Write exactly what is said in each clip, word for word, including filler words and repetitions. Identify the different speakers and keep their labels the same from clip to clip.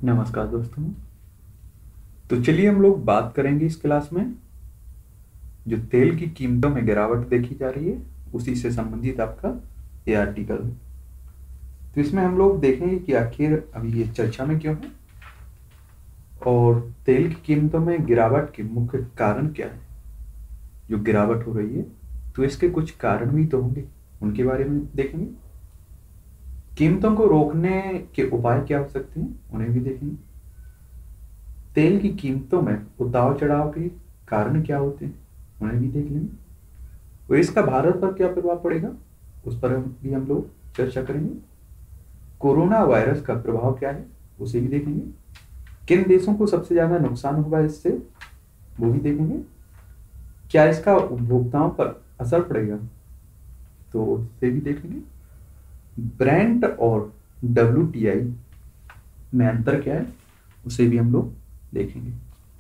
Speaker 1: नमस्कार दोस्तों। तो चलिए हम लोग बात करेंगे इस क्लास में जो तेल की कीमतों में गिरावट देखी जा रही है उसी से संबंधित आपका ये आर्टिकल है। तो इसमें हम लोग देखेंगे कि आखिर अभी ये चर्चा में क्यों है और तेल की कीमतों में गिरावट के मुख्य कारण क्या है जो गिरावट हो रही है। तो इसके कुछ कारण भी तो होंगे, उनके बारे में देखेंगे। कीमतों को रोकने के उपाय क्या हो सकते हैं उन्हें भी देखेंगे। तेल की कीमतों में उतार चढ़ाव के कारण क्या होते हैं उन्हें भी देख लेंगे। और इसका भारत पर क्या प्रभाव पड़ेगा उस पर भी हम लोग चर्चा करेंगे। कोरोना वायरस का प्रभाव क्या है उसे भी देखेंगे। किन देशों को सबसे ज्यादा नुकसान होगा इससे वो भी देखेंगे। क्या इसका उपभोक्ताओं पर असर पड़ेगा तो उसे भी देखेंगे। ब्रेंट और डब्ल्यू टी आई में अंतर क्या है उसे भी हम लोग देखेंगे।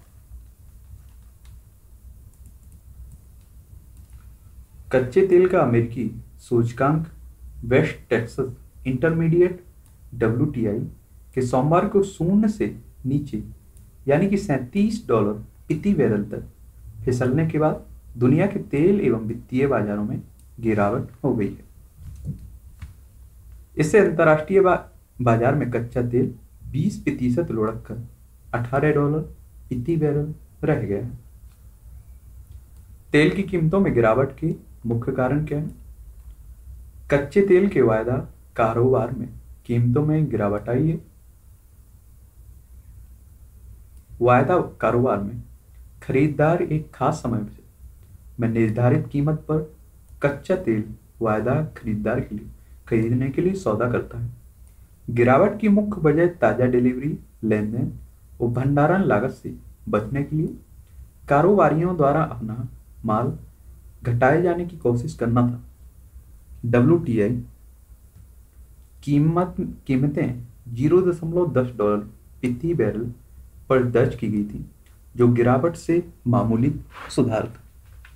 Speaker 1: कच्चे तेल का अमेरिकी सूचकांक West Texas Intermediate W T I के सोमवार को शून्य से नीचे यानी कि सैंतीस डॉलर प्रति बैरल तक फिसलने के बाद दुनिया के तेल एवं वित्तीय बाजारों में गिरावट हो गई है। इससे अंतर्राष्ट्रीय बा, बाजार में कच्चा तेल बीस प्रतिशत लुढ़क कर अठारह डॉलर प्रति बैरल रह गया है। तेल की कीमतों में गिरावट के मुख्य कारण क्या है। कच्चे तेल के वायदा कारोबार में कीमतों में गिरावट आई है। वायदा कारोबार में खरीदार एक खास समय में निर्धारित कीमत पर कच्चा तेल वायदा खरीदार के लिए खरीदने के लिए सौदा करता है। गिरावट की मुख्य वजह ताजा डिलीवरी लेन देन और भंडारण लागत से बचने के लिए कारोबारियों द्वारा अपना माल घटाए जाने की कोशिश करना था। डब्ल्यू टी आई कीमत कीमतें जीरो दशमलव दस डॉलर प्रति बैरल पर दर्ज की गई थी जो गिरावट से मामूली सुधार था।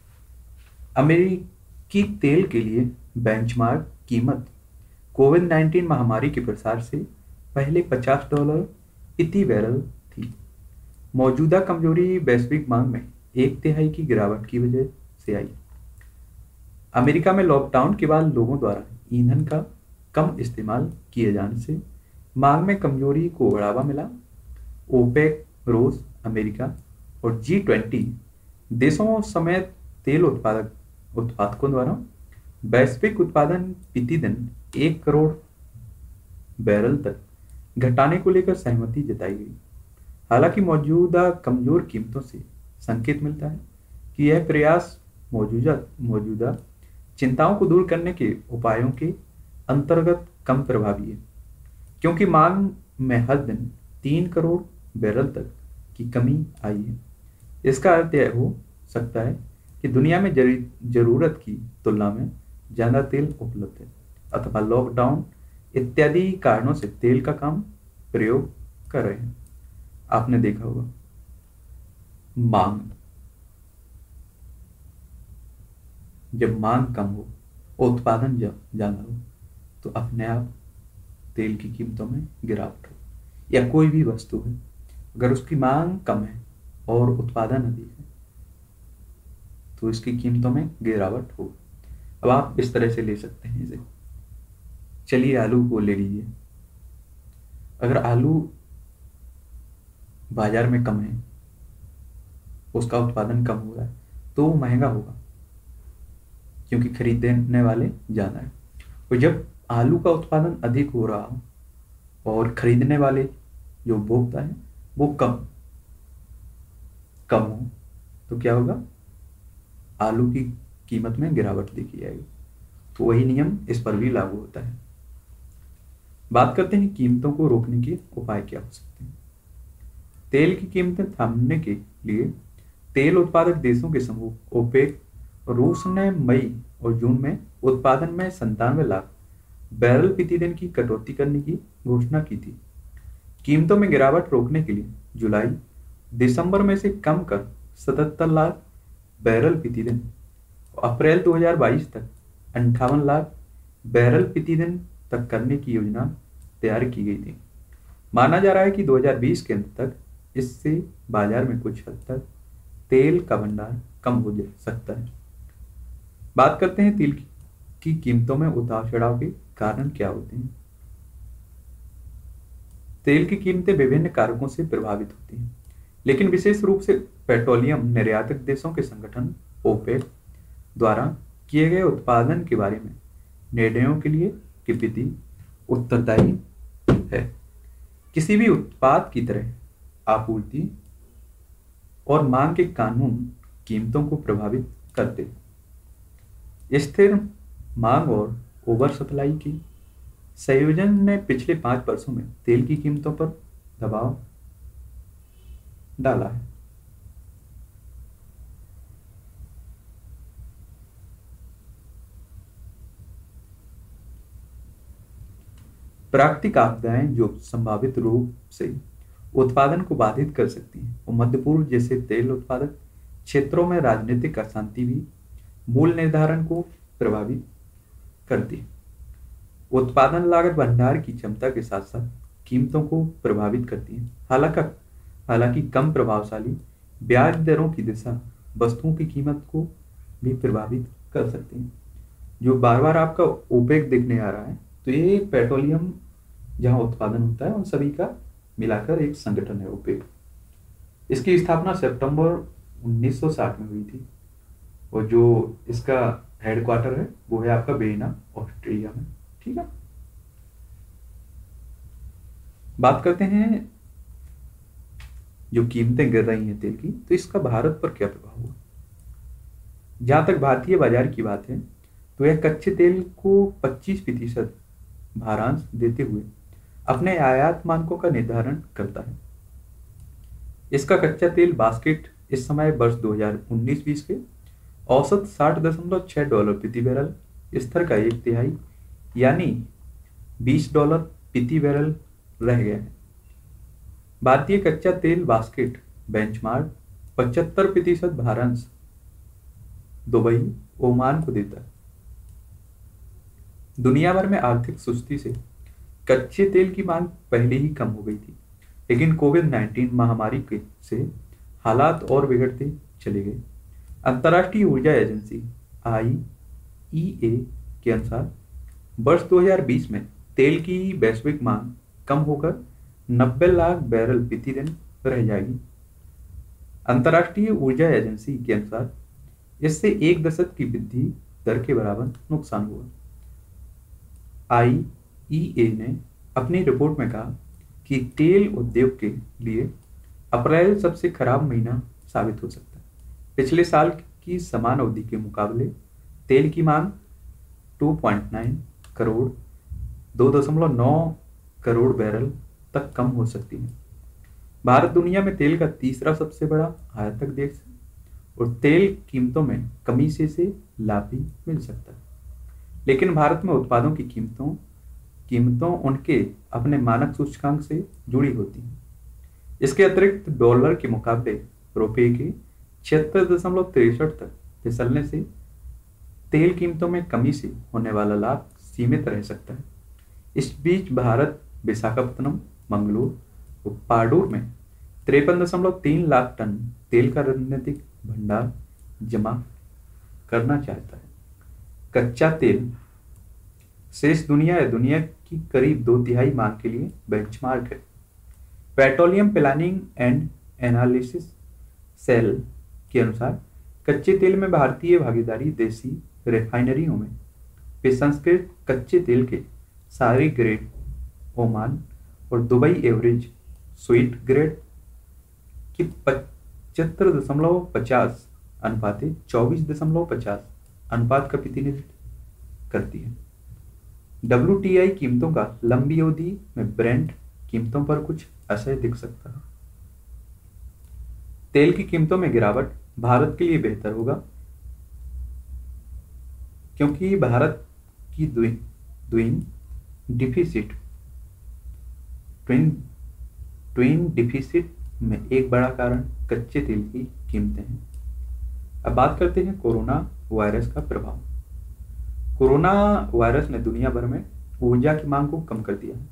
Speaker 1: अमेरिकी तेल के लिए बेंचमार्क कीमत कोविड नाइन्टीन महामारी के प्रसार से पहले पचास डॉलर प्रति बैरल थी। मौजूदा कमजोरी वैश्विक मांग में एक तिहाई की गिरावट की वजह से आई। अमेरिका में लॉकडाउन के बाद लोगों द्वारा ईंधन का कम इस्तेमाल किए जाने से मांग में कमजोरी को बढ़ावा मिला। ओपेक, रूस, अमेरिका और जी ट्वेंटी देशों समेत तेल उत्पादक उत्पादकों द्वारा वैश्विक उत्पादन प्रति दिन एक करोड़ बैरल तक घटाने को लेकर सहमति जताई गई। हालांकि मौजूदा कमजोर कीमतों से संकेत मिलता है कि यह प्रयास मौजूदा मौजूदा चिंताओं को दूर करने के उपायों के अंतर्गत कम प्रभावी है, क्योंकि मांग में हर दिन तीन करोड़ बैरल तक की कमी आई है। इसका अर्थ यह हो सकता है कि दुनिया में जरूरत की तुलना में ज्यादा तेल उपलब्ध है अथवा लॉकडाउन इत्यादि कारणों से तेल का कम प्रयोग कर रहे हैं। आपने देखा होगा मांग, जब मांग कम हो, उत्पादन जब ज्यादा हो तो अपने आप तेल की कीमतों में गिरावट हो। या कोई भी वस्तु है, अगर उसकी मांग कम है और उत्पादन अधिक है तो इसकी कीमतों में गिरावट हो। अब आप इस तरह से ले सकते हैं इसे। चलिए आलू को ले लीजिए। अगर आलू बाजार में कम है, उसका उत्पादन कम हो रहा है तो वो महंगा होगा क्योंकि खरीदने वाले ज्यादा है। और जब आलू का उत्पादन अधिक हो रहा हो और खरीदने वाले जो उपभोक्ता है वो कम कम हो तो क्या होगा, आलू की कीमत में गिरावट देखी जाएगी। तो वही नियम इस पर भी लागू होता है। बात करते हैं कीमतों को रोकने के उपाय क्या हो सकते हैं। तेल की कीमतें थामने के लिए तेल उत्पादक देशों के समूह ओपेक रूस ने मई और जून में उत्पादन में संतानवे लाख बैरल प्रति दिन की कटौती करने की घोषणा की थी। कीमतों में गिरावट रोकने के लिए जुलाई दिसंबर में से कम कर सतहत्तर लाख बैरल प्रति दिन, अप्रैल दो हज़ार बाईस तक अंठावन लाख बैरल प्रति दिन तक करने की योजना तैयार की गई थी। माना जा रहा है कि दो हज़ार बीस के अंत तक इससे बाजार में कुछ हद तक तेल का भंडार कम हो जा सकता है। बात करते हैं तेल की कीमतों में उतार चढ़ाव के कारण क्या होते हैं। तेल की कीमतें विभिन्न कारकों से प्रभावित होती हैं, लेकिन विशेष रूप से पेट्रोलियम निर्यातक देशों के संगठन ओपेक द्वारा किए गए उत्पादन के बारे में निर्णयों के लिए किफायती उत्तरदायी है। किसी भी उत्पाद की तरह आपूर्ति और मांग के कानून कीमतों को प्रभावित करते हैं। स्थिर मांग और ओवर सप्लाई की संयोजन ने पिछले पांच वर्षों में तेल की कीमतों पर दबाव डाला है। प्राकृतिक आपदाएं जो संभावित रूप से उत्पादन को बाधित कर सकती हैं और मध्य पूर्व जैसे तेल उत्पादक क्षेत्रों में राजनीतिक अशांति भी मूल्य निर्धारण को प्रभावित करती है। उत्पादन लागत भंडार की क्षमता के साथ साथ कीमतों को प्रभावित करती है। हालांकि हालांकि कम प्रभावशाली ब्याज दरों की दिशा वस्तुओं की कीमत को भी प्रभावित कर सकती है। जो बार बार आपका ओपेक देखने आ रहा है, तो ये पेट्रोलियम जहां उत्पादन होता है उन सभी का मिलाकर एक संगठन है ओपेक। इसकी स्थापना सितंबर उन्नीस सौ साठ में हुई थी और जो इसका हेडक्वार्टर है वो है आपका वियना, ऑस्ट्रिया में। ठीक है, बात करते हैं जो कीमतें गिर रही हैं तेल की, तो इसका भारत पर क्या प्रभाव हुआ। जहां तक भारतीय बाजार की बात है तो यह कच्चे तेल को पच्चीस प्रतिशत भारांश देते हुए अपने आयात मानकों का निर्धारण करता है। इसका कच्चा तेल बास्केट इस समय वर्ष दो हज़ार उन्नीस बीस के औसत साठ दशमलव छह डॉलर प्रति बैरल स्तर का एक तिहाई यानी बीस डॉलर प्रति बैरल रह गया है। भारतीय कच्चा तेल बास्केट बेंचमार्क पचहत्तर प्रतिशत भारांश दुबई, ओमान को देता है। दुनिया भर में आर्थिक सुस्ती से कच्चे तेल की मांग पहले ही कम हो गई थी, लेकिन कोविड नाइन्टीन महामारी के से हालात और बिगड़ते चले गए। अंतर्राष्ट्रीय ऊर्जा एजेंसी आई ई ए के अनुसार वर्ष दो हज़ार बीस में तेल की वैश्विक मांग कम होकर नब्बे लाख बैरल प्रति दिन रह जाएगी। अंतर्राष्ट्रीय ऊर्जा एजेंसी के अनुसार इससे एक दशक की वृद्धि दर के बराबर नुकसान हुआ। आई ई ए ने अपनी रिपोर्ट में कहा कि तेल उद्योग के लिए अप्रैल सबसे खराब महीना साबित हो सकता है। पिछले साल की समान अवधि के मुकाबले तेल की मांग दो पॉइंट नौ करोड़ दो दशमलव नौ करोड़ बैरल तक कम हो सकती है। भारत दुनिया में तेल का तीसरा सबसे बड़ा आयातक देश है और तेल कीमतों में कमी से से लाभ भी मिल सकता है, लेकिन भारत में उत्पादों की कीमतों कीमतों उनके अपने मानक सूचकांक से जुड़ी होती हैं। इसके अतिरिक्त डॉलर के मुकाबले रुपये के छिहत्तर दशमलव तिरसठ तक फिसलने से तेल कीमतों में कमी से होने वाला लाभ सीमित रह सकता है। इस बीच भारत विशाखापत्तनम, मंगलोर और पाडूर में तिरपन दशमलव तीन लाख टन तेल का रणनीतिक भंडार जमा करना चाहता है। कच्चा तेल शेष दुनिया या दुनिया की करीब दो तिहाई मांग के लिए बेंचमार्क है। Petroleum planning and analysis cell के अनुसार कच्चे तेल में भारतीय भागीदारी देसी रिफाइनरियों में प्रसंस्कृत कच्चे तेल के सारे ग्रेड ओमान और दुबई एवरेज स्वीट ग्रेड की पचहत्तर दशमलव पचास अनुपाते चौबीस दशमलव पचास अनुपात का प्रतिनिधित्व करती है। डब्ल्यू टी आई कीमतों का लंबी अवधि में ब्रेंट कीमतों पर कुछ असर दिख सकता है। तेल की कीमतों में गिरावट भारत के लिए बेहतर होगा क्योंकि भारत की twin twin deficit twin twin deficit में एक बड़ा कारण कच्चे तेल की कीमतें हैं। अब बात करते हैं कोरोना वायरस का प्रभाव। कोरोना वायरस ने दुनिया भर में ऊर्जा की मांग को कम कर दिया है।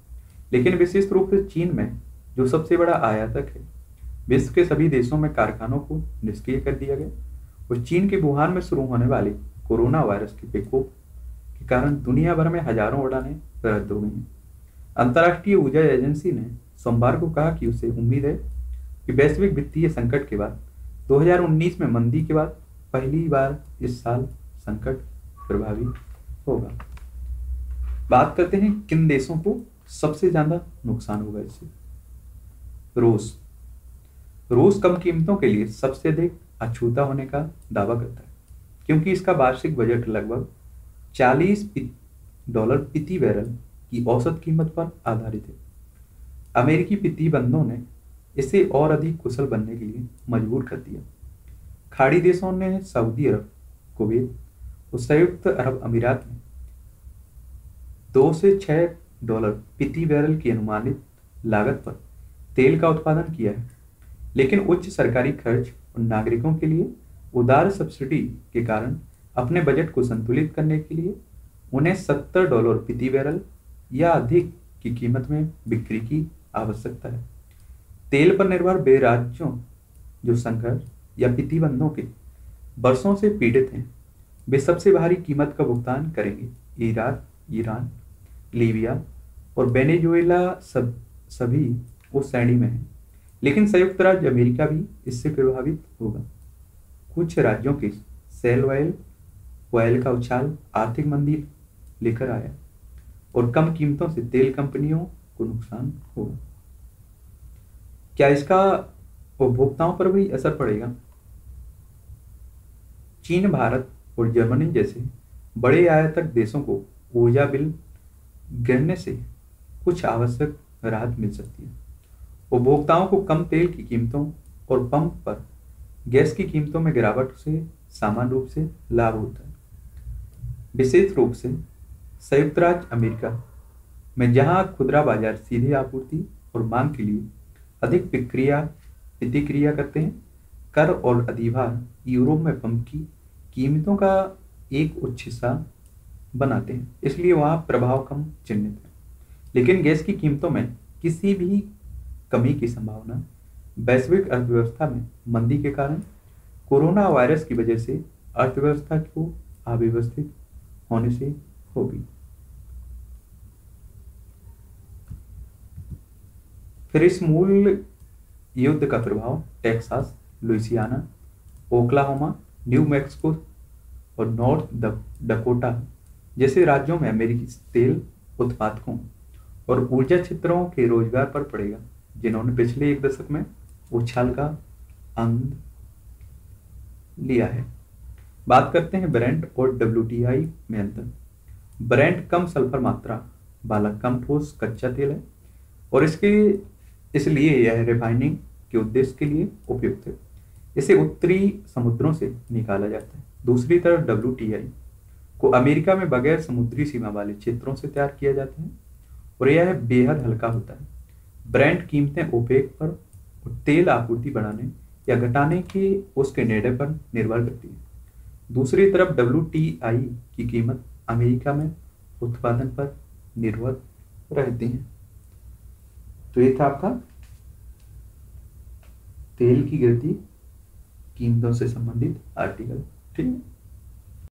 Speaker 1: लेकिन विशेष रूप से चीन में, जो सबसे बड़ा आयातक है, विश्व के सभी देशों में कारखानों को निष्क्रिय कर दिया गया और चीन के वुहान में शुरू होने वाले कोरोना वायरस के प्रकोप के कारण दुनिया भर में हजारों उड़ानें रद्द हो गई हैं। अंतर्राष्ट्रीय ऊर्जा एजेंसी ने सोमवार को कहा कि उसे उम्मीद है कि वैश्विक वित्तीय संकट के बाद दो हज़ार उन्नीस में मंदी के बाद पहली बार इस साल संकट प्रभावी होगा। बात करते हैं किन देशों को सबसे ज्यादा नुकसान होगा इससे। रूस रूस कम कीमतों के लिए सबसे अधिक अछूता होने का दावा करता है, क्योंकि इसका वार्षिक बजट लगभग चालीस डॉलर प्रति बैरल की औसत कीमत पर आधारित है। अमेरिकी प्रतिबंधों ने इसे और अधिक कुशल बनने के लिए मजबूर कर दिया। खाड़ी देशों ने सऊदी अरब, कुवैत और संयुक्त अरब अमीरात में दो से छह डॉलर प्रति बैरल की अनुमानित लागत पर तेल का उत्पादन किया है, लेकिन उच्च सरकारी खर्च और नागरिकों के लिए उदार सब्सिडी के कारण अपने बजट को संतुलित करने के लिए उन्हें सत्तर डॉलर प्रति बैरल या अधिक की कीमत में बिक्री की आवश्यकता है। तेल पर निर्भर वे राज्यों जो संघर्ष या प्रतिबंधों के वर्षों से पीड़ित हैं, वे सबसे भारी कीमत का भुगतान करेंगे। इराक, ईरान, लीबिया और वेनेजुएला सब सभी उस श्रेणी में हैं, लेकिन संयुक्त राज्य अमेरिका भी इससे प्रभावित होगा। कुछ राज्यों के सेल ऑयल ऑयल का उछाल आर्थिक मंदी लेकर आया और कम कीमतों से तेल कंपनियों को नुकसान होगा। क्या इसका उपभोक्ताओं पर भी असर पड़ेगा? चीन, भारत और जर्मनी जैसे बड़े आयातक देशों को ऊर्जा बिल गिरने से कुछ आवश्यक राहत मिल सकती है। उपभोक्ताओं को कम तेल की कीमतों और पंप पर गैस की कीमतों में गिरावट से सामान्य रूप से लाभ होता है। विशेष रूप से संयुक्त राज्य अमेरिका में, जहां खुदरा बाजार सीधे आपूर्ति और मांग के लिए अधिक प्रक्रिया प्रतिक्रिया करते हैं, कर और अधिभार यूरोप में पंप की कीमतों का एक उच्च हिस्सा बनाते हैं, इसलिए वहां प्रभाव कम चिन्हित है। लेकिन गैस की कीमतों में किसी भी कमी की संभावना वैश्विक अर्थव्यवस्था में मंदी के कारण कोरोना वायरस की वजह से अर्थव्यवस्था को अव्यवस्थित होने से होगी। फिर इस मूल युद्ध का प्रभाव Texas, Louisiana, Oklahoma, New Mexico और नॉर्थ डकोटा जैसे राज्यों में अमेरिकी तेल उत्पादकों और ऊर्जा क्षेत्रों के रोजगार पर पड़ेगा, जिन्होंने पिछले एक दशक में उछाल का आनंद लिया है। बात करते हैं ब्रेंट और डब्ल्यूटीआई में अंतर। ब्रेंट कम सल्फर मात्रा वाला कम ठोस कच्चा तेल है और इसके इसलिए यह रिफाइनिंग के उद्देश्य के लिए उपयुक्त है। इसे उत्तरी समुद्रों से निकाला जाता है। दूसरी तरफ डब्ल्यूटीआई को अमेरिका में बगैर समुद्री सीमा वाले क्षेत्रों से तैयार किया जाता है और यह बेहद हल्का होता है। ब्रेंट कीमतें ओपेक पर और तेल आपूर्ति बढ़ाने या घटाने के उसके निर्णय पर निर्भर करती है। दूसरी तरफ डब्ल्यूटीआई की कीमत अमेरिका में उत्पादन पर निर्भर रहती है। तो ये था आपका तेल की गिरती कीमतों से संबंधित आर्टिकल। ठीक है।